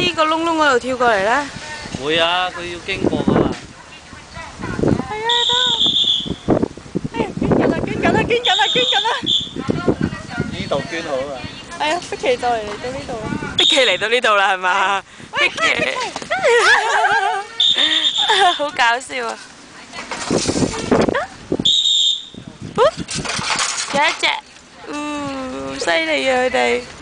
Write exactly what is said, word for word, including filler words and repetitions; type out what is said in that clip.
呢個窿窿嗰度跳過嚟咧？ 會啊，佢要經過噶嘛。 係啊，得。哎呀，捐緊啦，捐緊啦，捐緊啦，捐緊啦！ 呢度捐好啊！ 哎呀，碧琪就嚟嚟到呢度啦！碧琪嚟到呢度啦，係嘛？碧琪，好搞笑啊！有一隻，嗯，犀利啊佢哋。